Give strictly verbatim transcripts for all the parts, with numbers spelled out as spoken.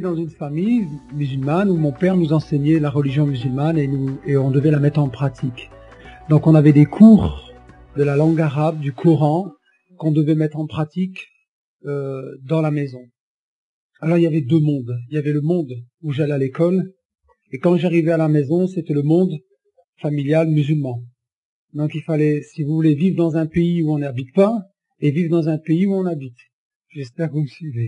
dans une famille musulmane où mon père nous enseignait la religion musulmane et, nous, et on devait la mettre en pratique. Donc on avait des cours de la langue arabe, du Coran, qu'on devait mettre en pratique euh, dans la maison. Alors il y avait deux mondes. Il y avait le monde où j'allais à l'école, et quand j'arrivais à la maison, c'était le monde familial musulman. Donc il fallait, si vous voulez, vivre dans un pays où on n'habite pas, et vivre dans un pays où on habite. J'espère que vous me suivez.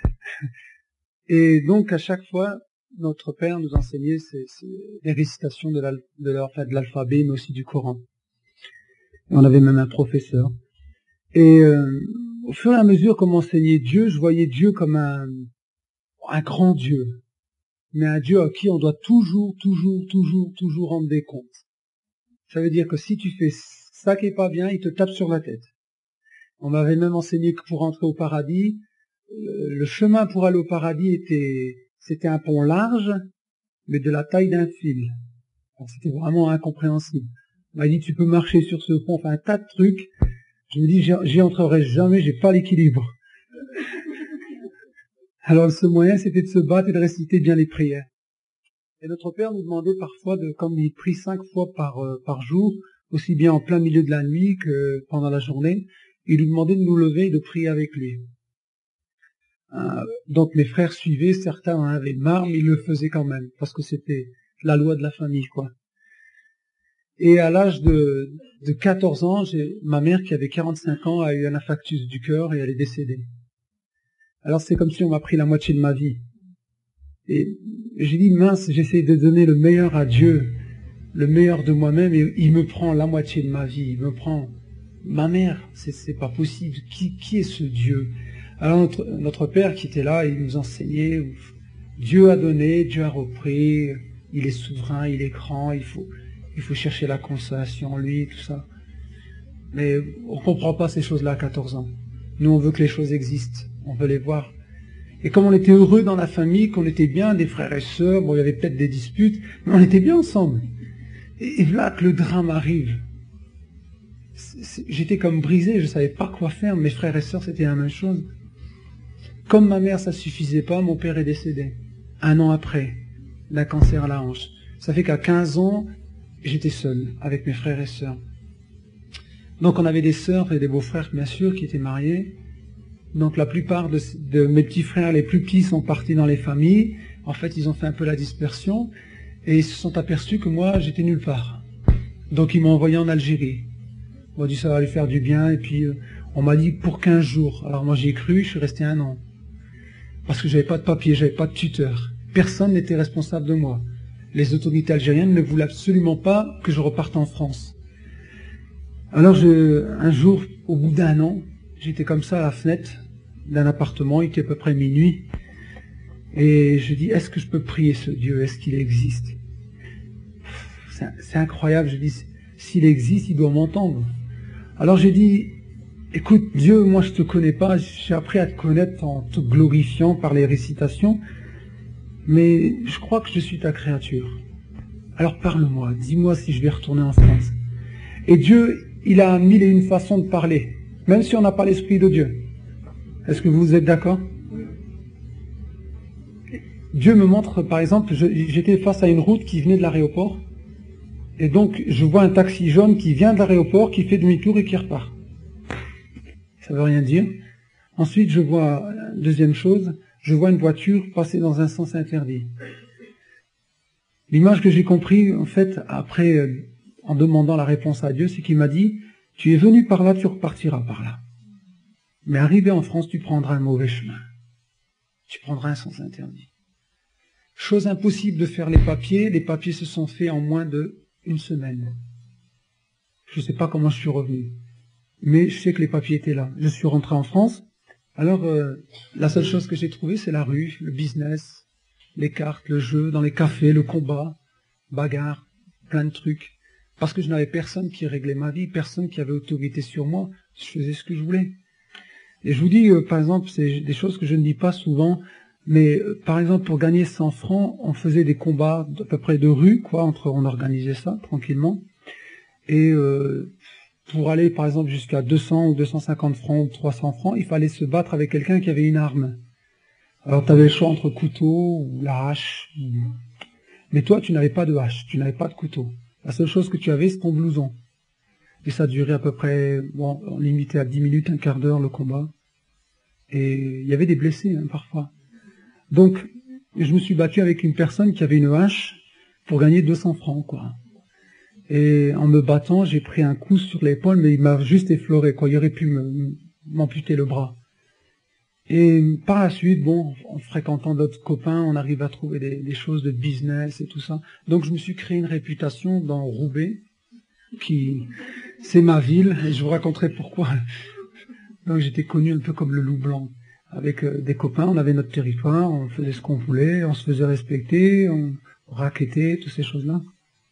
Et donc à chaque fois, notre père nous enseignait ces, ces, les récitations de, la, de, la, enfin, de l'alphabet, mais aussi du Coran. Et on avait même un professeur. Et euh, au fur et à mesure qu'on m'enseignait Dieu, je voyais Dieu comme un, un grand Dieu. Mais un Dieu à qui on doit toujours, toujours, toujours, toujours rendre des comptes. Ça veut dire que si tu fais ça qui est pas bien, il te tape sur la tête. On m'avait même enseigné que pour entrer au paradis, le chemin pour aller au paradis était, c'était un pont large, mais de la taille d'un fil. Alors, c'était vraiment incompréhensible. On m'a dit, tu peux marcher sur ce pont, enfin un tas de trucs. Je me dis, j'y entrerai jamais, j'ai pas l'équilibre. Alors, le seul moyen, c'était de se battre et de réciter bien les prières. Et notre père nous demandait parfois, de, comme il prie cinq fois par, euh, par jour, aussi bien en plein milieu de la nuit que pendant la journée, il nous demandait de nous lever et de prier avec lui. Euh, donc mes frères suivaient, certains en avaient marre, mais ils le faisaient quand même, parce que c'était la loi de la famille, quoi. Et à l'âge de, de quatorze ans, j'ai, ma mère, qui avait quarante-cinq ans, a eu un infarctus du cœur et elle est décédée. Alors c'est comme si on m'a pris la moitié de ma vie. Et j'ai dit, mince, j'essaie de donner le meilleur à Dieu, le meilleur de moi-même, et il me prend la moitié de ma vie, il me prend ma mère, c'est, c'est pas possible. Qui, qui est ce Dieu? Alors notre, notre père qui était là, il nous enseignait, Dieu a donné, Dieu a repris, il est souverain, il est grand, il faut, il faut chercher la consolation en lui, tout ça. Mais on comprend pas ces choses-là à quatorze ans. Nous, on veut que les choses existent, on veut les voir. Et comme on était heureux dans la famille, qu'on était bien, des frères et sœurs, bon, il y avait peut-être des disputes, mais on était bien ensemble. Et, et là que le drame arrive. C'est, c'est, j'étais comme brisé, je savais pas quoi faire, mes frères et sœurs, c'était la même chose. Comme ma mère, ça suffisait pas, mon père est décédé. Un an après, d'un cancer à la hanche. Ça fait qu'à quinze ans, j'étais seul, avec mes frères et sœurs. Donc on avait des sœurs et des beaux-frères, bien sûr, qui étaient mariés. Donc la plupart de, de mes petits frères, les plus petits, sont partis dans les familles. En fait, ils ont fait un peu la dispersion. Et ils se sont aperçus que moi, j'étais nulle part. Donc ils m'ont envoyé en Algérie. On m'a dit, ça va lui faire du bien. Et puis, euh, on m'a dit, pour quinze jours. Alors moi, j'y ai cru, je suis resté un an. Parce que j'avais pas de papier, j'avais pas de tuteur. Personne n'était responsable de moi. Les autorités algériennes ne voulaient absolument pas que je reparte en France. Alors, je, un jour, au bout d'un an, j'étais comme ça à la fenêtre d'un appartement, il était à peu près minuit, et je dis, est-ce que je peux prier ce Dieu? Est-ce qu'il existe? C'est, c'est incroyable, je dis, s'il existe, il doit m'entendre. Alors j'ai dit, écoute Dieu, moi je te connais pas, j'ai appris à te connaître en te glorifiant par les récitations, mais je crois que je suis ta créature. Alors parle-moi, dis-moi si je vais retourner en France. Et Dieu, il a mille et une façons de parler, même si on n'a pas l'esprit de Dieu. Est-ce que vous êtes d'accord? Dieu me montre, par exemple, je, j'étais face à une route qui venait de l'aéroport, et donc je vois un taxi jaune qui vient de l'aéroport, qui fait demi-tour et qui repart. Ça veut rien dire. Ensuite, je vois, deuxième chose, je vois une voiture passer dans un sens interdit. L'image que j'ai compris, en fait, après, en demandant la réponse à Dieu, c'est qu'il m'a dit, tu es venu par là, tu repartiras par là. Mais arrivé en France, tu prendras un mauvais chemin. Tu prendras un sens interdit. Chose impossible de faire les papiers. Les papiers se sont faits en moins d'une semaine. Je ne sais pas comment je suis revenu. Mais je sais que les papiers étaient là. Je suis rentré en France. Alors, euh, la seule chose que j'ai trouvée, c'est la rue, le business, les cartes, le jeu, dans les cafés, le combat, bagarre, plein de trucs. Parce que je n'avais personne qui réglait ma vie, personne qui avait autorité sur moi. Je faisais ce que je voulais. Et je vous dis, euh, par exemple, c'est des choses que je ne dis pas souvent, mais euh, par exemple, pour gagner cent francs, on faisait des combats à peu près de rue, quoi, entre, on organisait ça tranquillement. Et euh, pour aller, par exemple, jusqu'à deux cents ou deux cent cinquante francs ou trois cents francs, il fallait se battre avec quelqu'un qui avait une arme. Alors tu avais le choix entre couteau ou la hache. Mais toi, tu n'avais pas de hache, tu n'avais pas de couteau. La seule chose que tu avais, c'est ton blouson. Et ça durait à peu près, bon, on limitait à dix minutes, un quart d'heure le combat. Et il y avait des blessés, hein, parfois. Donc, je me suis battu avec une personne qui avait une hache pour gagner deux cents francs, quoi. Et en me battant, j'ai pris un coup sur l'épaule, mais il m'a juste effleuré, quoi. Il aurait pu me, m'amputer le bras. Et par la suite, bon, en fréquentant d'autres copains, on arrive à trouver des, des choses de business et tout ça. Donc je me suis créé une réputation dans Roubaix, qui, c'est ma ville, et je vous raconterai pourquoi. Donc j'étais connu un peu comme le loup blanc. Avec euh, des copains, on avait notre territoire, on faisait ce qu'on voulait, on se faisait respecter, on raquettait, toutes ces choses-là.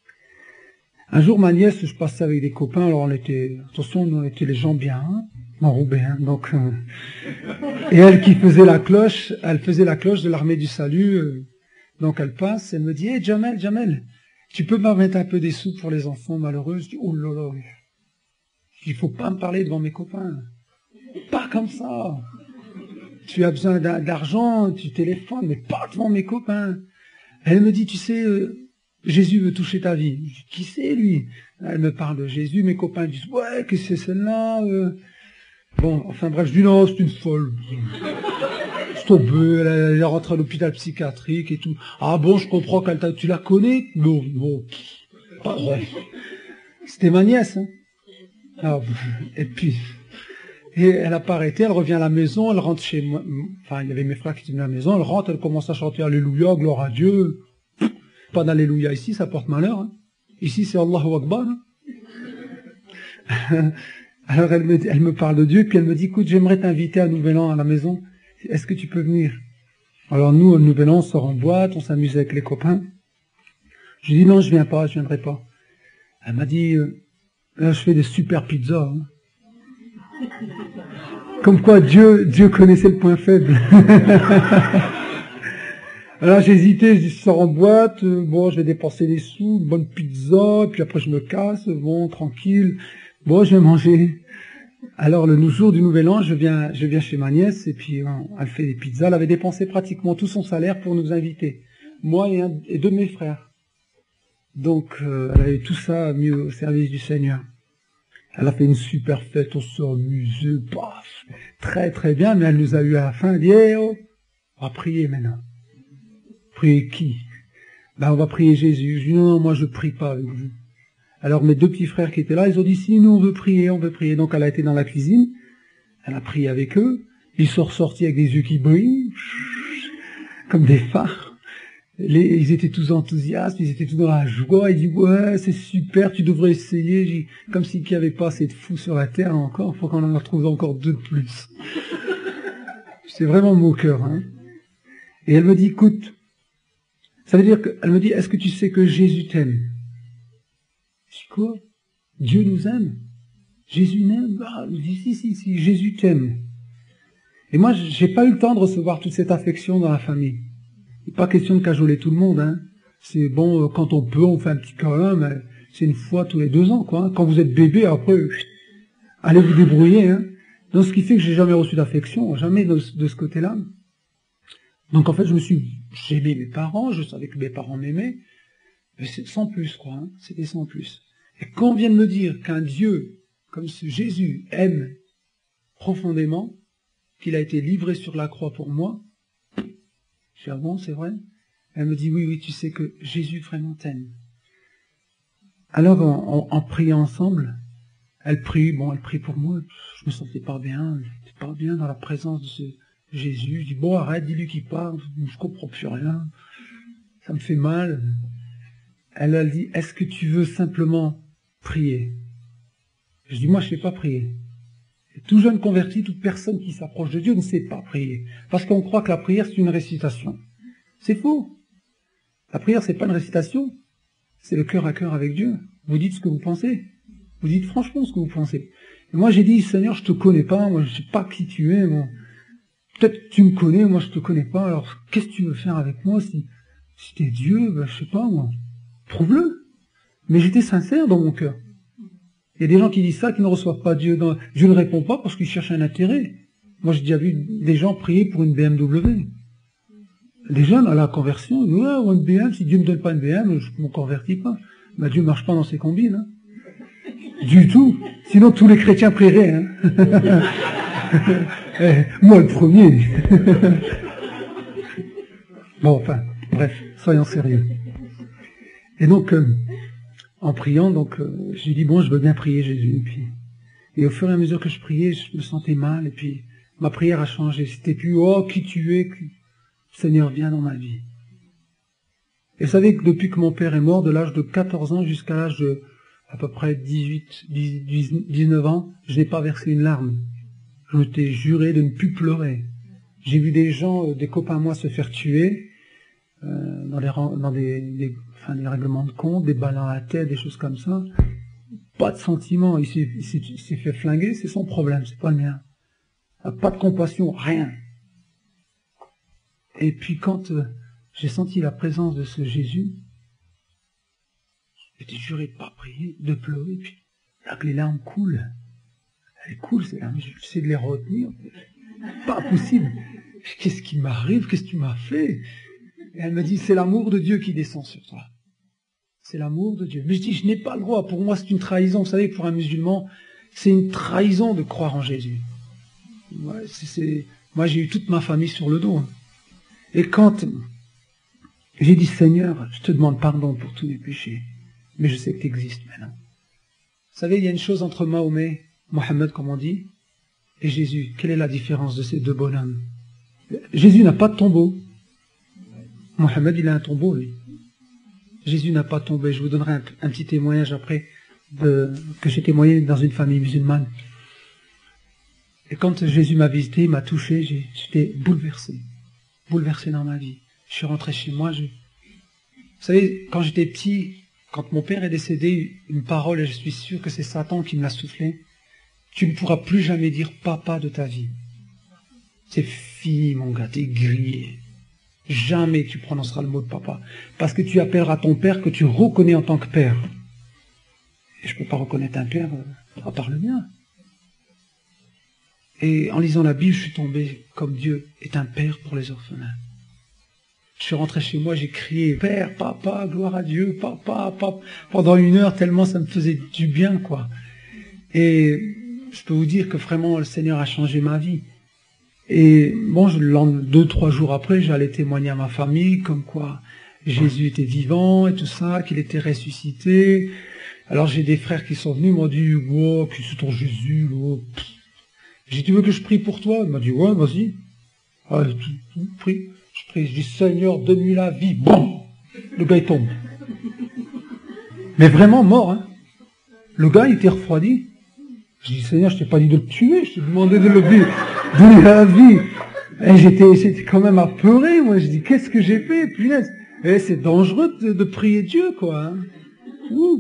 Un jour, ma nièce, je passais avec des copains, alors on était, attention, on était les gens bien, hein, en Roubaix, hein, donc, euh, et elle qui faisait la cloche, elle faisait la cloche de l'armée du salut, euh, donc elle passe, elle me dit, hé, hey, Jamel, Jamel, tu peux me mettre un peu des sous pour les enfants malheureux? Je dis, oh là là, il faut pas me parler devant mes copains, pas comme ça, tu as besoin d'argent, tu téléphones, mais pas devant mes copains. Elle me dit, tu sais, euh, Jésus veut toucher ta vie. Je dis, qui c'est lui? Elle me parle de Jésus, mes copains disent, ouais, qu'est-ce que c'est celle-là? euh... Bon, enfin bref, je dis, non, c'est une folle. C'est tombé, elle, elle est rentrée à l'hôpital psychiatrique et tout. Ah bon, je comprends qu'elle t'a, tu la connais? Non, bon, pas vrai. C'était ma nièce, hein. Alors, et puis, et elle n'a pas arrêté, elle revient à la maison, elle rentre chez moi, enfin, il y avait mes frères qui étaient venus à la maison, elle rentre, elle commence à chanter Alléluia, gloire à Dieu. Pas d'Alléluia ici, ça porte malheur. Hein. Ici, c'est Allahu Akbar. Hein. Alors, elle me, elle me parle de Dieu, puis elle me dit, écoute, j'aimerais t'inviter à Nouvel An à la maison. Est-ce que tu peux venir? Alors, nous, au Nouvel An, on sort en boîte, on s'amuse avec les copains. Je dis, non, je viens pas, je viendrai pas. Elle m'a dit, euh, là, je fais des super pizzas. Hein. Comme quoi, Dieu, Dieu connaissait le point faible. Alors j'ai hésité, je dis, je sors en boîte, euh, bon, je vais dépenser des sous, une bonne pizza, puis après je me casse, bon, tranquille, bon, je vais manger. Alors le jour du Nouvel An, je viens, je viens chez ma nièce, et puis euh, elle fait des pizzas, elle avait dépensé pratiquement tout son salaire pour nous inviter, moi et, un, et deux de mes frères. Donc euh, elle avait tout ça mis au service du Seigneur. Elle a fait une super fête, on s'est amusé, paf, très très bien, mais elle nous a eu à la fin, elle dit, hey, oh, on va prier maintenant. Prier qui? Ben, on va prier Jésus. Je dis, non, non, moi je prie pas avec vous. Alors mes deux petits frères qui étaient là, ils ont dit, si nous on veut prier, on veut prier. Donc elle a été dans la cuisine, elle a prié avec eux, ils sont ressortis avec des yeux qui brillent, comme des phares. Les, ils étaient tous enthousiastes, ils étaient tous dans la joie, ils disent, ouais, c'est super, tu devrais essayer. J'ai dit, comme s'il n'y avait pas assez de fous sur la terre encore, il faut qu'on en retrouve encore deux de plus. C'est vraiment mon cœur, hein. Et elle me dit, écoute, ça veut dire qu'elle me dit, est-ce que tu sais que Jésus t'aime? Je dis quoi? Dieu nous aime? Jésus n'aime? Ah, je dis, si, si, si, Jésus t'aime. Et moi, j'ai pas eu le temps de recevoir toute cette affection dans la famille. Il n'est pas question de cajoler tout le monde, hein. C'est bon, quand on peut, on fait un petit câlin, mais c'est une fois tous les deux ans, quoi. Quand vous êtes bébé, après, allez vous débrouiller, hein. Donc, ce qui fait que j'ai jamais reçu d'affection, jamais de, de ce côté-là. Donc en fait, je me suis, j'aimais mes parents, je savais que mes parents m'aimaient, mais c'est sans plus, quoi, hein, c'était sans plus. Et quand on vient de me dire qu'un Dieu, comme ce Jésus, aime profondément, qu'il a été livré sur la croix pour moi, je dis, ah bon, c'est vrai? Elle me dit, oui, oui, tu sais que Jésus vraiment t'aime. Alors, en, en, en priant ensemble, elle prie, bon, elle prie pour moi, je me sentais pas bien, j'étais pas bien dans la présence de ce Jésus. Je dis, bon, arrête, dis-lui qu'il parle, je comprends plus rien, ça me fait mal. Elle a dit, est-ce que tu veux simplement prier? Je dis, moi, je ne sais pas prier. Et tout jeune converti, toute personne qui s'approche de Dieu ne sait pas prier. Parce qu'on croit que la prière, c'est une récitation. C'est faux. La prière, c'est pas une récitation. C'est le cœur à cœur avec Dieu. Vous dites ce que vous pensez. Vous dites franchement ce que vous pensez. Et moi, j'ai dit, Seigneur, je te connais pas, moi, je sais pas qui tu es, moi. Peut-être que tu me connais, moi je te connais pas, alors qu'est-ce que tu veux faire avec moi si, si t'es Dieu, ben, je sais pas moi, prouve-le. Mais j'étais sincère dans mon cœur. Il y a des gens qui disent ça, qui ne reçoivent pas Dieu. Dans... Dieu ne répond pas parce qu'ils cherchent un intérêt. Moi j'ai déjà vu des gens prier pour une B M W. les jeunes à la conversion, ils disent, ouais, ou une B M, si Dieu ne me donne pas une B M, je ne me convertis pas. Ben, Dieu ne marche pas dans ses combines. Hein. Du tout. Sinon, tous les chrétiens prieraient. Hein. eh, moi, le premier. Bon, enfin, bref, soyons sérieux. Et donc, euh, en priant, donc, euh, j'ai dit, bon, je veux bien prier Jésus. Et, puis, et au fur et à mesure que je priais, je me sentais mal. Et puis, ma prière a changé. C'était plus, oh, qui tu es, Seigneur, viens dans ma vie. Et vous savez que depuis que mon père est mort, de l'âge de quatorze ans jusqu'à l'âge de à peu près dix-huit, dix-neuf ans, je n'ai pas versé une larme. Je m'étais juré de ne plus pleurer. J'ai vu des gens, des copains à moi se faire tuer, euh, dans, les, dans des, des, enfin, des règlements de compte, des balles à la tête, des choses comme ça. Pas de sentiment. Il s'est, il s'est, il s'est fait flinguer, c'est son problème, c'est pas le mien. Pas de compassion, rien. Et puis quand euh, j'ai senti la présence de ce Jésus, j'étais juré de pas prier, de pleurer, puis là que les larmes coulent. Elles coulent, ces larmes, j'essaie de les retenir. Pas possible. Qu'est-ce qui m'arrive? Qu'est-ce que tu m'as fait? Et elle me dit, c'est l'amour de Dieu qui descend sur toi. C'est l'amour de Dieu. Mais je dis, je n'ai pas le droit. Pour moi, c'est une trahison. Vous savez que pour un musulman, c'est une trahison de croire en Jésus. Ouais, c'est, c'est... Moi, j'ai eu toute ma famille sur le dos. Et quand j'ai dit, Seigneur, je te demande pardon pour tous mes péchés, mais je sais que tu existes maintenant. Vous savez, il y a une chose entre Mahomet, Mohammed, comme on dit, et Jésus. Quelle est la différence de ces deux bonhommes? Jésus n'a pas de tombeau. Mohammed, il a un tombeau, lui. Jésus n'a pas de tombeau. Je vous donnerai un, un petit témoignage après de, que j'ai témoigné dans une famille musulmane. Et quand Jésus m'a visité, il m'a touché, j'ai, j'étais bouleversé. Bouleversé dans ma vie. Je suis rentré chez moi. Je... Vous savez, quand j'étais petit, quand mon père est décédé, une parole, et je suis sûr que c'est Satan qui me l'a soufflé, tu ne pourras plus jamais dire papa de ta vie. C'est fini, mon gars, t'es grillé. Jamais tu prononceras le mot de papa. Parce que tu appelleras ton père que tu reconnais en tant que père. Et je ne peux pas reconnaître un père euh, à part le mien. Et en lisant la Bible, je suis tombé comme Dieu est un père pour les orphelins. Je suis rentré chez moi, j'ai crié, Père, papa, gloire à Dieu, papa, papa, pendant une heure, tellement ça me faisait du bien, quoi. Et je peux vous dire que vraiment, le Seigneur a changé ma vie. Et bon, je, deux, trois jours après, j'allais témoigner à ma famille, comme quoi Jésus était vivant et tout ça, qu'il était ressuscité. Alors j'ai des frères qui sont venus, m'ont dit, wow, qui c'est ton Jésus, oh. J'ai dit, tu veux que je prie pour toi? Il m'a dit, ouais, vas-y. Ah, tu, tu prie. Je prie, je dis, Seigneur, donne-lui la vie. Bon, le gars, il tombe. Mais vraiment mort, hein. Le gars, il était refroidi. Je dis, Seigneur, je t'ai pas dit de le tuer, je t'ai demandé de le donner la vie. Et j'étais, j'étais quand même apeuré, moi. Je dis, qu'est-ce que j'ai fait, punaise? Et c'est dangereux de, de prier Dieu, quoi. Hein. Ouh.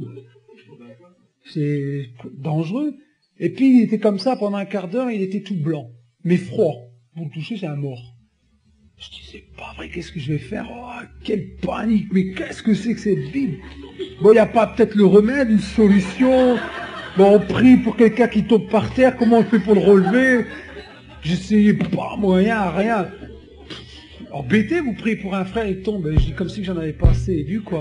C'est dangereux. Et puis, il était comme ça pendant un quart d'heure, il était tout blanc, mais froid. Vous le touchez, c'est un mort. Je dis, c'est pas vrai, qu'est-ce que je vais faire? Oh, quelle panique, mais qu'est-ce que c'est que cette Bible? Bon, il n'y a pas peut-être le remède, une solution. Bon, on prie pour quelqu'un qui tombe par terre, comment on fait pour le relever? J'essayais pas moyen, rien. Embêté, vous priez pour un frère, il tombe. Je dis comme si j'en avais pas assez vu, quoi.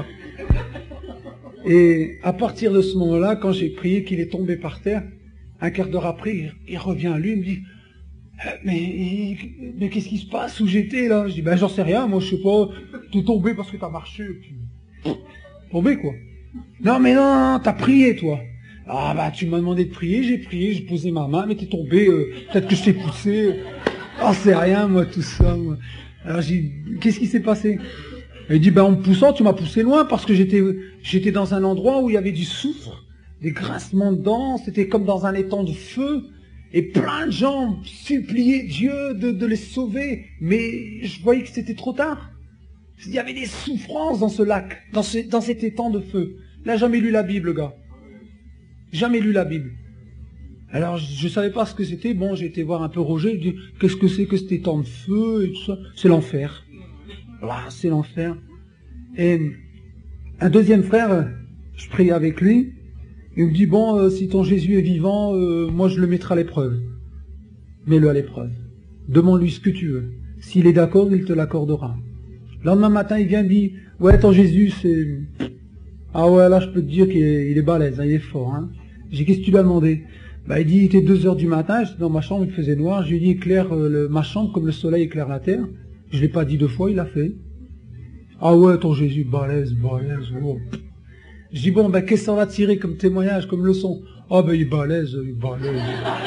Et à partir de ce moment-là, quand j'ai prié qu'il est tombé par terre, un quart d'heure après, il, il revient à lui, il me dit, mais, mais qu'est-ce qui se passe où j'étais là? Je dis, ben j'en sais rien, moi je sais pas, t'es tombé parce que t'as marché, puis... tombé quoi. Non mais non, non, t'as prié toi. Ah bah tu m'as demandé de prier, j'ai prié, j'ai posé ma main, mais t'es tombé, euh, peut-être que je t'ai poussé. Ah c'est rien moi tout ça. Moi. Alors j'ai dit, qu'est-ce qui s'est passé? Il dit, ben en me poussant, tu m'as poussé loin parce que j'étais j'étais dans un endroit où il y avait du soufre, des grincements de dents, c'était comme dans un étang de feu, et plein de gens suppliaient Dieu de, de les sauver, mais je voyais que c'était trop tard. Il y avait des souffrances dans ce lac, dans, ce, dans cet étang de feu. Il n'a jamais lu la Bible, le gars. Jamais lu la Bible. Alors, je ne savais pas ce que c'était. Bon, j'ai été voir un peu Roger. Je dis, qu'est-ce que c'est que cet étang de feu et tout ça? C'est l'enfer. Voilà, c'est l'enfer. Et un deuxième frère, je prie avec lui. Il me dit, bon, euh, si ton Jésus est vivant, euh, moi je le mettrai à l'épreuve. Mets-le à l'épreuve. Demande-lui ce que tu veux. S'il est d'accord, il te l'accordera. Le lendemain matin, il vient et me dit, ouais, ton Jésus, c'est... Ah ouais, là, je peux te dire qu'il est, il est balèze, hein, il est fort. Hein. J'ai dit, qu'est-ce que tu lui as demandé? Bah, il dit, il était deux heures du matin, j'étais dans ma chambre, il faisait noir. Je lui ai dit, éclaire euh, le, ma chambre comme le soleil éclaire la terre. Je l'ai pas dit deux fois, il l'a fait. Ah ouais, ton Jésus, balèze, balèze, oh. Je dis, bon, ben, qu'est-ce que ça va tirer comme témoignage, comme leçon? Ah ben, il est balèze, il est balèze.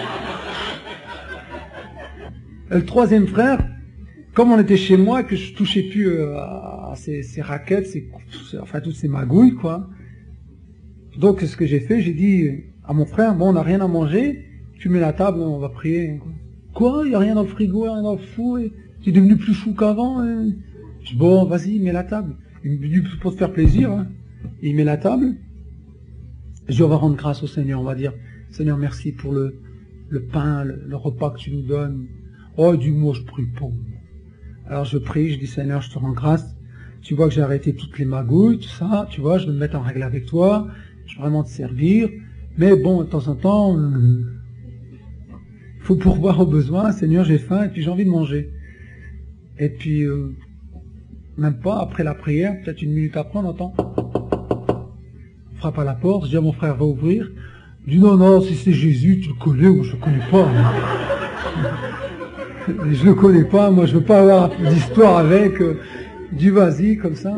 Le troisième frère, comme on était chez moi, que je touchais plus euh, à ces, ces raquettes, ces, enfin toutes ces magouilles, quoi. Donc, ce que j'ai fait, j'ai dit à mon frère, bon, on n'a rien à manger, tu mets la table, on va prier. Quoi? Il n'y a rien dans le frigo, rien dans le four, et tu es devenu plus fou qu'avant. Et... Je dis, bon, vas-y, mets la table. Il me dit, pour te faire plaisir, hein. Il met la table. Je dis, on va rendre grâce au Seigneur, on va dire, Seigneur, merci pour le, le pain, le, le repas que tu nous donnes. Oh, dis-moi, je prie pas. Alors je prie, je dis, Seigneur, je te rends grâce. Tu vois que j'ai arrêté toutes les magouilles, tout ça. Tu vois, je veux me mettre en règle avec toi. Je veux vraiment te servir. Mais bon, de temps en temps, il euh, faut pourvoir aux besoins. Seigneur, j'ai faim et puis j'ai envie de manger. Et puis, euh, même pas, après la prière, peut-être une minute après, on entend... On frappe à la porte, je dis à mon frère, va ouvrir. Il dit, non, non, si c'est Jésus, tu le connais, ou je le connais pas. Je le connais pas, moi je veux pas avoir d'histoire avec, euh, du vas-y, comme ça.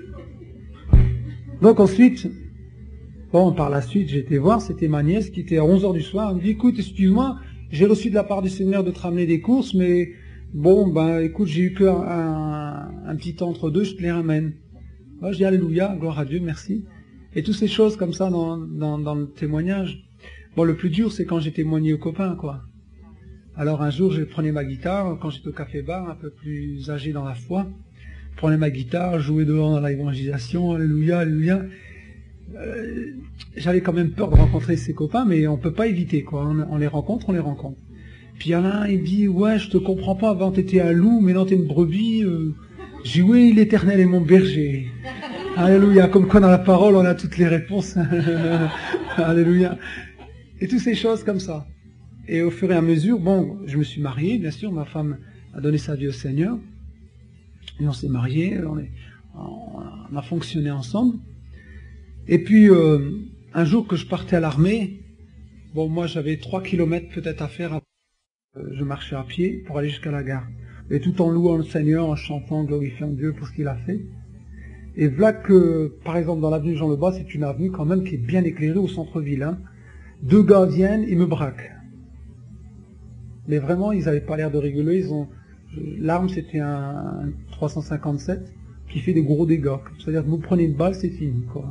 Donc ensuite, bon, par la suite, j'ai été voir, c'était ma nièce qui était à onze heures du soir, elle me dit, écoute, excuse-moi, j'ai reçu de la part du Seigneur de te ramener des courses, mais bon, ben écoute, j'ai eu qu'un un, un petit temps entre deux, je te les ramène. Moi, je dis, alléluia, gloire à Dieu, merci. Et toutes ces choses comme ça dans, dans, dans le témoignage. Bon, le plus dur, c'est quand j'ai témoigné aux copains, quoi. Alors un jour, je prenais ma guitare, quand j'étais au café-bar, un peu plus âgé dans la foi, je prenais ma guitare, jouais dehors dans l'évangélisation, alléluia, alléluia. Euh, J'avais quand même peur de rencontrer ces copains, mais on peut pas éviter, quoi. On, on les rencontre, on les rencontre. Puis il y en a un, il dit, ouais, je te comprends pas, avant t'étais un loup, maintenant t'es une brebis. Euh... J'ai dit, oui, l'Éternel est mon berger. Alléluia, comme quoi dans la parole, on a toutes les réponses. Alléluia. Et toutes ces choses comme ça. Et au fur et à mesure, bon, je me suis marié, bien sûr, ma femme a donné sa vie au Seigneur. Et on s'est mariés, on, est, on a fonctionné ensemble. Et puis, euh, un jour que je partais à l'armée, bon, moi j'avais trois kilomètres peut-être à faire. Euh, je marchais à pied pour aller jusqu'à la gare. Et tout en louant le Seigneur, en chantant, glorifiant Dieu pour ce qu'il a fait. Et voilà que, par exemple, dans l'avenue Jean Lebas, c'est une avenue quand même qui est bien éclairée au centre-ville. Hein. Deux gars viennent, ils me braquent. Mais vraiment, ils n'avaient pas l'air de rigoler. Ils ont l'arme, c'était un trois cent cinquante-sept qui fait des gros dégâts. C'est-à-dire que vous prenez une balle, c'est fini, quoi.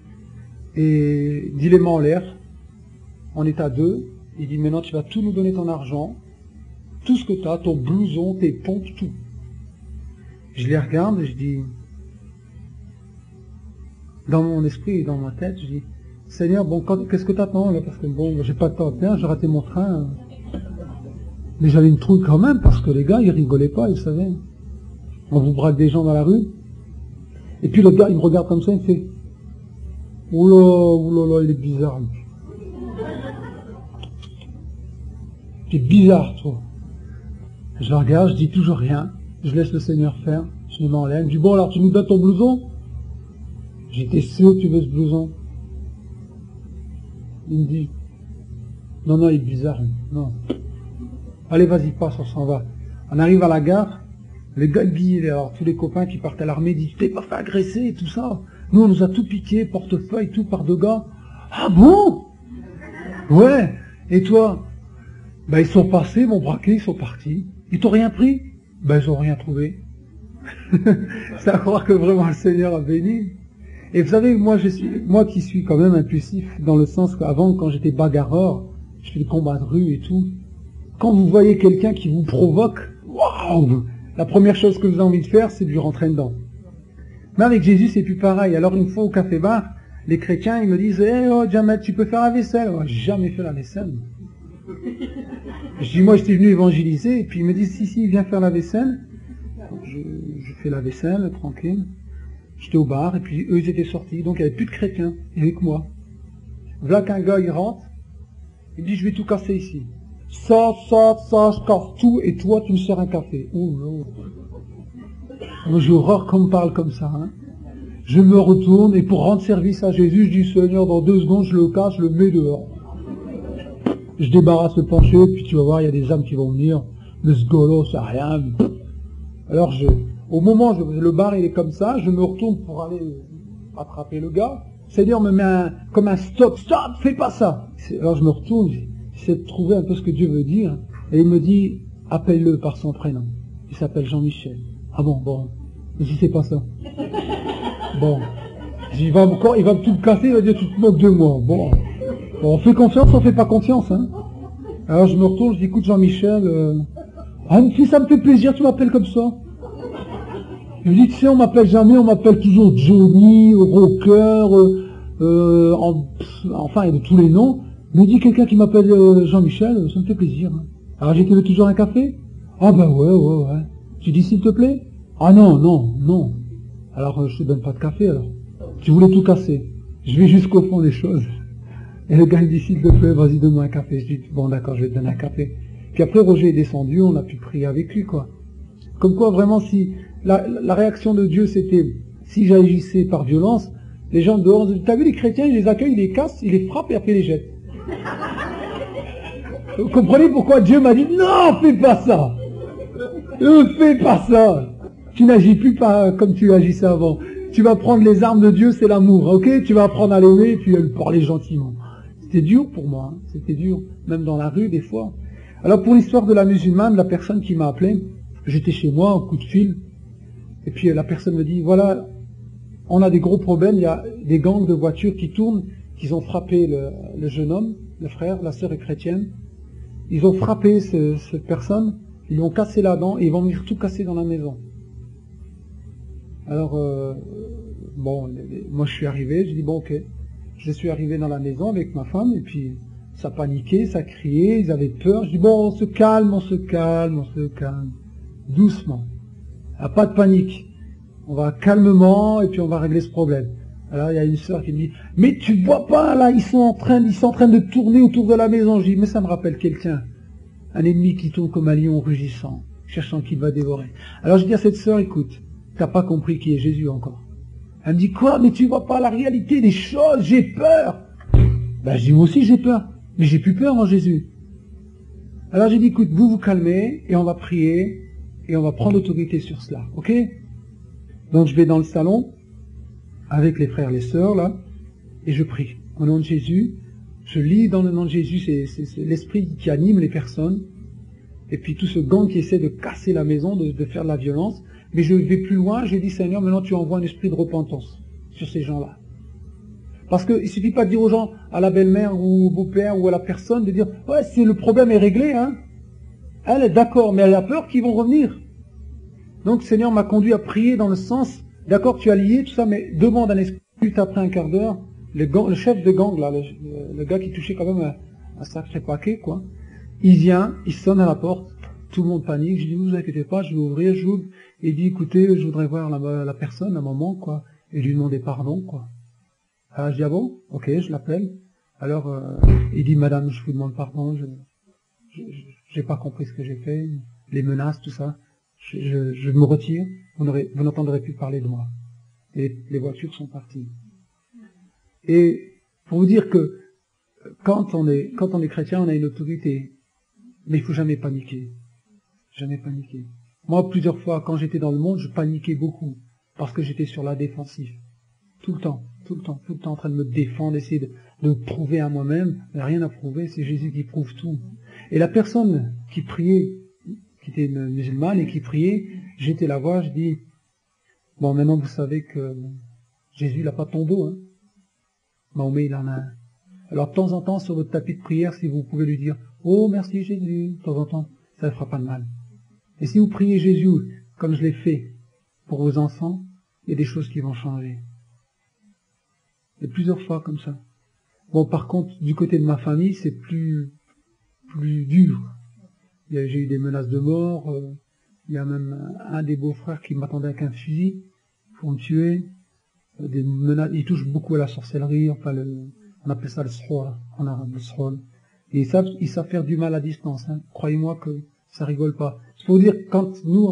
Et dit les mains en l'air. On est à deux. Il dit maintenant, tu vas tout nous donner ton argent, tout ce que tu as, ton blouson, tes pompes, tout. Je les regarde et je dis, dans mon esprit et dans ma tête, je dis, Seigneur, bon, qu'est-ce que tu attends là? Parce que bon, j'ai pas de temps, bien, j'ai raté mon train. Mais j'avais une trouille quand même, parce que les gars, ils rigolaient pas, ils savaient. On vous braque des gens dans la rue. Et puis le gars, il me regarde comme ça, il me fait, oula, oula, il est bizarre, lui. T'es bizarre, toi. Je le regarde, je dis toujours rien. Je laisse le Seigneur faire. Je les mets en l'air. Il me dit, bon, alors tu nous donnes ton blouson? J'étais sûr que tu veux ce blouson. Il me dit, non, non, il est bizarre. Non. Allez, vas-y, passe, on s'en va. On arrive à la gare. Les gars, alors tous les copains qui partent à l'armée disent, t'es pas fait agresser et tout ça. Nous, on nous a tout piqué, portefeuille, tout par deux gars. Ah bon? Ouais. Et toi? Ben, ils sont passés, m'ont braqué, ils sont partis. Ils t'ont rien pris? Ben, ils ont rien trouvé. C'est à croire que vraiment le Seigneur a béni. Et vous savez, moi, je suis, moi qui suis quand même impulsif, dans le sens qu'avant, quand j'étais bagarreur, je fais des combats de rue et tout. Quand vous voyez quelqu'un qui vous provoque, waouh! La première chose que vous avez envie de faire, c'est de lui rentrer dedans. Mais avec Jésus, c'est plus pareil. Alors, une fois au café-bar, les chrétiens, ils me disent, eh, oh, Jamel, tu peux faire la vaisselle? Moi, j'ai jamais fait la vaisselle. Je dis, moi, j'étais venu évangéliser, et puis ils me disent, si, si, viens faire la vaisselle. Je, je fais la vaisselle, tranquille. J'étais au bar, et puis eux, ils étaient sortis, donc il n'y avait plus de chrétiens, il n'y avait que moi. Voilà qu'un gars, il rentre, il me dit, je vais tout casser ici. Ça, ça, ça, je casse tout, et toi, tu me sers un café. Oh non. Moi, j'ai horreur qu'on me parle comme ça. Hein. Je me retourne et pour rendre service à Jésus, je dis Seigneur, dans deux secondes, je le casse, je le mets dehors. Je débarrasse le plancher, puis tu vas voir, il y a des âmes qui vont venir. Mais ce golo, c'est rien. Alors, je, au moment où le bar il est comme ça, je me retourne pour aller attraper le gars. Seigneur me met un, comme un stop, stop, fais pas ça. Alors je me retourne, j'essaie de trouver un peu ce que Dieu veut dire. Et il me dit, appelle-le par son prénom. Il s'appelle Jean-Michel. Ah bon, bon. Mais si c'est pas ça. Bon. Il va encore, il va tout me casser, il va dire, tu te moques de moi. Bon. Bon, on fait confiance, on fait pas confiance, hein. Alors je me retourne, je dis, écoute Jean-Michel, euh... ah, si ça me fait plaisir, tu m'appelles comme ça. Je me dis, tu sais, on m'appelle jamais, on m'appelle toujours Johnny, Rocker, euh, euh, en, enfin, il y a de tous les noms. Mais dit quelqu'un qui m'appelle euh, Jean-Michel, ça me fait plaisir. Hein. Alors j'ai dit, toujours un café? Ah ben ouais, ouais, ouais. Tu dis, s'il te plaît? Ah non, non, non. Alors euh, je te donne pas de café, alors. Tu voulais tout casser. Je vais jusqu'au fond des choses. Et le gars il dit, s'il te plaît, vas-y, donne-moi un café. Je dis, bon d'accord, je vais te donner un café. Puis après, Roger est descendu, on a pu prier avec lui, quoi. Comme quoi, vraiment, si la, la réaction de Dieu, c'était, si j'agissais par violence, les gens dehors, t'as vu les chrétiens, ils les accueillent, ils les cassent, ils les frappent et après ils les jettent. Vous comprenez pourquoi Dieu m'a dit, non, fais pas ça. Ne fais pas ça. Tu n'agis plus pas comme tu agissais avant. Tu vas prendre les armes de Dieu, c'est l'amour, ok? Tu vas apprendre à l'aimer, puis à lui parler gentiment. C'était dur pour moi, hein. C'était dur, même dans la rue, des fois. Alors, pour l'histoire de la musulmane, la personne qui m'a appelé, j'étais chez moi, un coup de fil, et puis la personne me dit, voilà, on a des gros problèmes, il y a des gangs de voitures qui tournent, qui ont frappé le, le jeune homme, le frère, la sœur est chrétienne, ils ont frappé ce, cette personne, ils lui ont cassé la dent, et ils vont venir tout casser dans la maison. Alors, euh, bon, moi je suis arrivé, je dis, bon ok, je suis arrivé dans la maison avec ma femme, et puis ça paniquait, ça criait, ils avaient peur, je dis, bon, on se calme, on se calme, on se calme. Doucement. Ah, pas de panique. On va calmement et puis on va régler ce problème. Alors il y a une sœur qui me dit, mais tu vois pas là, ils sont en train, ils sont en train de tourner autour de la maison. Je dis, mais ça me rappelle quelqu'un, un ennemi qui tourne comme un lion rugissant, cherchant qui va dévorer. Alors je dis à cette sœur, écoute, t'as pas compris qui est Jésus encore. Elle me dit, quoi, mais tu vois pas la réalité des choses, j'ai peur. Ben je dis, moi aussi j'ai peur, mais j'ai plus peur en Jésus. Alors j'ai dit, écoute, vous vous calmez et on va prier. Et on va prendre autorité sur cela, ok? Donc je vais dans le salon, avec les frères et les sœurs, là, et je prie. Au nom de Jésus, je lis dans le nom de Jésus, c'est, c'est, c'est l'esprit qui anime les personnes, et puis tout ce gang qui essaie de casser la maison, de, de faire de la violence. Mais je vais plus loin, j'ai dit, Seigneur, maintenant tu envoies un esprit de repentance sur ces gens-là. Parce qu'il ne suffit pas de dire aux gens, à la belle-mère ou au beau-père ou à la personne, de dire, ouais, c'est le problème est réglé, hein. Elle est d'accord, mais elle a peur qu'ils vont revenir. Donc, le Seigneur m'a conduit à prier dans le sens, d'accord, tu as lié tout ça, mais demande un esprit. Après un quart d'heure, le, le chef de gang, là, le, le gars qui touchait quand même un, un sacré paquet, quoi, il vient, il sonne à la porte, tout le monde panique, je dis, vous inquiétez pas, je vais ouvrir, j'ouvre, et il dit, écoutez, je voudrais voir la, la personne, un moment, quoi, et lui demander pardon, quoi. Alors, je dis, ah bon, ok, je l'appelle. Alors, euh, il dit, madame, je vous demande pardon, je... je, je j'ai pas compris ce que j'ai fait, les menaces, tout ça. Je, je, je me retire, vous, vous n'entendrez plus parler de moi. Et les voitures sont parties. Et pour vous dire que quand on est, quand on est chrétien, on a une autorité. Mais il faut jamais paniquer. Jamais paniquer. Moi, plusieurs fois, quand j'étais dans le monde, je paniquais beaucoup. Parce que j'étais sur la défensive. Tout le temps, tout le temps, tout le temps en train de me défendre, essayer de, de me prouver à moi-même. Rien à prouver, c'est Jésus qui prouve tout. Et la personne qui priait, qui était une musulmane et qui priait, j'étais la voir, je dis, bon, maintenant vous savez que Jésus il n'a pas de tombeau, hein. Mahomet il en a un. Alors de temps en temps, sur votre tapis de prière, si vous pouvez lui dire, oh merci Jésus, de temps en temps, ça ne fera pas de mal. Et si vous priez Jésus, comme je l'ai fait pour vos enfants, il y a des choses qui vont changer. Et plusieurs fois comme ça. Bon, par contre, du côté de ma famille, c'est plus plus dur. J'ai eu des menaces de mort, euh, il y a même un des beaux-frères qui m'attendait avec un fusil pour me tuer, euh, des menaces, il touche beaucoup à la sorcellerie, enfin le, on appelle ça le sroll, en arabe, le sroll. Et ils savent, ils savent faire du mal à distance, hein. Croyez-moi que ça rigole pas. Il faut dire, quand nous, euh,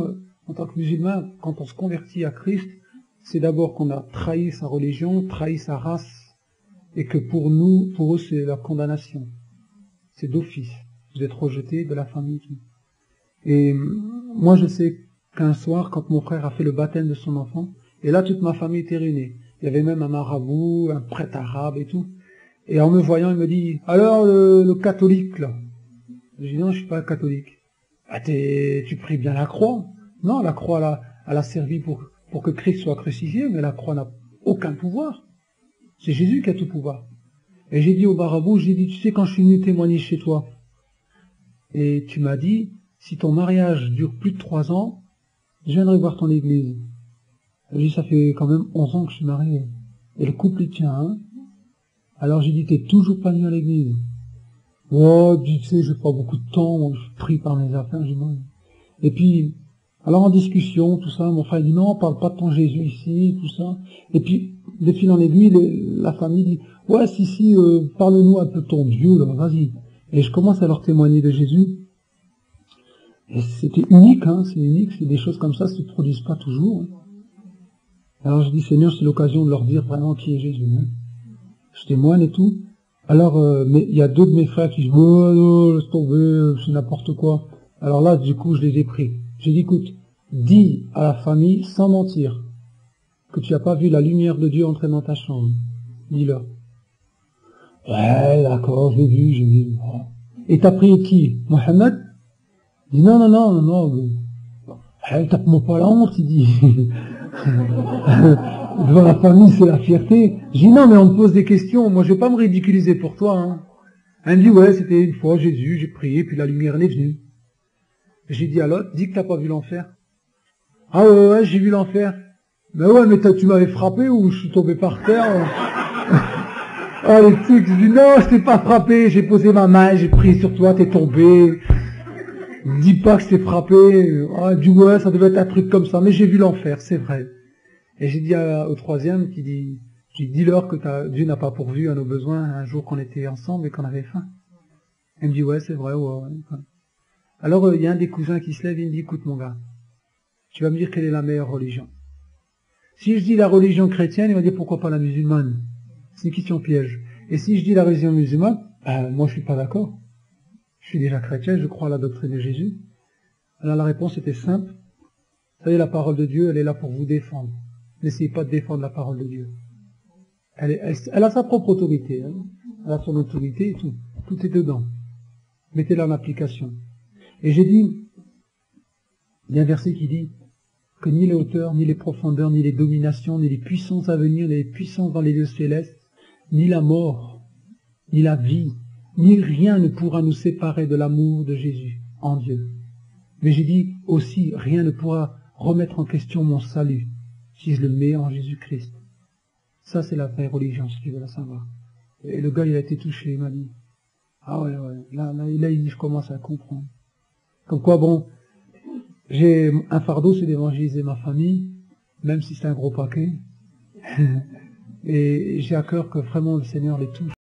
En tant que musulman, quand on se convertit à Christ, c'est d'abord qu'on a trahi sa religion, trahi sa race, et que pour nous, pour eux, c'est la condamnation. C'est d'office. Vous êtes rejeté de la famille. Et moi, je sais qu'un soir, quand mon frère a fait le baptême de son enfant, et là, toute ma famille était réunie. Il y avait même un marabout, un prêtre arabe et tout. Et en me voyant, il me dit, alors le, le catholique, là. Je dis, non, je suis pas catholique. Ah, t'es, tu pries bien la croix. Non, la croix, là, elle a servi pour, pour que Christ soit crucifié, mais la croix n'a aucun pouvoir. C'est Jésus qui a tout pouvoir. Et j'ai dit au marabout, j'ai dit, tu sais, quand je suis venu témoigner chez toi, et tu m'as dit, si ton mariage dure plus de trois ans, je viendrai voir ton église. J'ai dit, ça fait quand même onze ans que je suis marié. Et le couple, il tient, hein. Alors j'ai dit, t'es toujours pas venu à l'église. Oh, tu sais, j'ai pas beaucoup de temps, moi, je suis pris par mes affaires, j'ai mal. Et puis, alors en discussion, tout ça, mon frère dit, non, parle pas de ton Jésus ici, tout ça. Et puis, de fil en aiguille, les, la famille dit, ouais, si, si, euh, parle-nous un peu de ton Dieu, là, vas-y. Et je commence à leur témoigner de Jésus. Et c'était unique, hein, c'est unique, c'est des choses comme ça, ça se produisent pas toujours. Hein. Alors je dis, Seigneur, c'est l'occasion de leur dire vraiment qui est Jésus. Hein. Je témoigne et tout. Alors, euh, mais il y a deux de mes frères qui disent, oh, non, laisse tomber, c'est n'importe quoi. Alors là, du coup, je les ai pris. J'ai dit, écoute, dis à la famille, sans mentir, que tu n'as pas vu la lumière de Dieu entrer dans ta chambre. Dis-leur. Ouais, d'accord, je l'ai vu, j'ai vu. Et t'as prié qui? Mohamed? Il dit, non, non, non, non, non. Eh, tape-moi pas la honte, il dit. Devant la famille, c'est la fierté. Je dis, non, mais on me pose des questions. Moi, je vais pas me ridiculiser pour toi. Hein. Elle me dit, ouais, c'était une fois Jésus, j'ai prié, puis la lumière elle est venue. J'ai dit à l'autre, dis que t'as pas vu l'enfer. Ah ouais, ouais, j'ai vu l'enfer. Mais ouais, mais tu m'avais frappé ou je suis tombé par terre. Ah, les trucs, je dis, non, je t'ai pas frappé, j'ai posé ma main, j'ai prié sur toi, t'es tombé. Dis pas que je t'ai frappé. Ah, du ouais, ça devait être un truc comme ça, mais j'ai vu l'enfer, c'est vrai. Et j'ai dit à, au troisième qui dit, j'ai dit, dis-leur que t'as, Dieu n'a pas pourvu à nos besoins un jour qu'on était ensemble et qu'on avait faim. Elle me dit, ouais, c'est vrai, ouais, ouais. Alors, il y a un des cousins qui se lève et il me dit, écoute mon gars, tu vas me dire quelle est la meilleure religion. Si je dis la religion chrétienne, il va dire, pourquoi pas la musulmane? C'est une question piège. Et si je dis la religion musulmane, ben, moi je suis pas d'accord. Je suis déjà chrétien, je crois à la doctrine de Jésus. Alors la réponse était simple. Vous savez, la parole de Dieu, elle est là pour vous défendre. N'essayez pas de défendre la parole de Dieu. Elle, est, elle, elle a sa propre autorité. Hein. Elle a son autorité et tout. Tout est dedans. Mettez-la en application. Et j'ai dit, il y a un verset qui dit que ni les hauteurs, ni les profondeurs, ni les dominations, ni les puissances à venir, ni les puissances dans les lieux célestes, ni la mort, ni la vie, ni rien ne pourra nous séparer de l'amour de Jésus en Dieu. Mais j'ai dit aussi, rien ne pourra remettre en question mon salut si je le mets en Jésus-Christ. Ça, c'est la vraie religion, si tu veux la savoir. Et le gars, il a été touché, il m'a dit, ah ouais, ouais, là, là, là, il dit, je commence à comprendre. Comme quoi, bon, j'ai un fardeau, c'est d'évangéliser ma famille, même si c'est un gros paquet. Et j'ai à cœur que vraiment le Seigneur les touche.